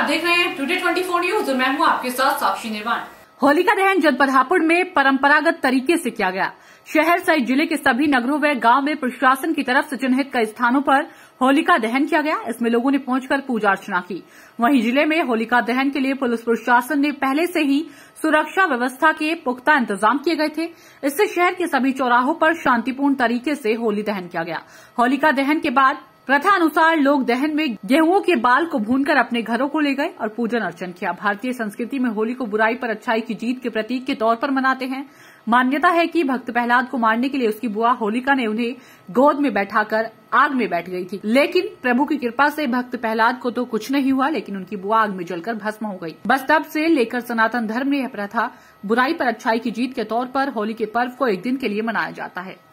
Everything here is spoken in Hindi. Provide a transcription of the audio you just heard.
आप देख रहे हैं टुडे 24 न्यूज और मैं हूं आपके साथ साक्षी निर्वाण। होलिका दहन जनपद हापुड़ में परंपरागत तरीके से किया गया। शहर सहित जिले के सभी नगरों व गांव में प्रशासन की तरफ से चिन्हित कई स्थानों पर होलिका दहन किया गया। इसमें लोगों ने पहुंचकर पूजा अर्चना की। वहीं जिले में होलिका दहन के लिए पुलिस प्रशासन ने पहले से ही सुरक्षा व्यवस्था के पुख्ता इंतजाम किए गए थे। इससे शहर के सभी चौराहों पर शांतिपूर्ण तरीके से होली दहन किया गया। होलिका दहन के बाद प्रथा अनुसार लोग दहन में गेहूं के बाल को भूनकर अपने घरों को ले गए और पूजन अर्चन किया। भारतीय संस्कृति में होली को बुराई पर अच्छाई की जीत के प्रतीक के तौर पर मनाते हैं। मान्यता है कि भक्त प्रहलाद को मारने के लिए उसकी बुआ होलिका ने उन्हें गोद में बैठाकर आग में बैठ गई थी, लेकिन प्रभु की कृपा से भक्त प्रहलाद को तो कुछ नहीं हुआ, लेकिन उनकी बुआ आग में जलकर भस्म हो गई। बस तब से लेकर सनातन धर्म में यह प्रथा बुराई पर अच्छाई की जीत के तौर पर होली के पर्व को एक दिन के लिए मनाया जाता है।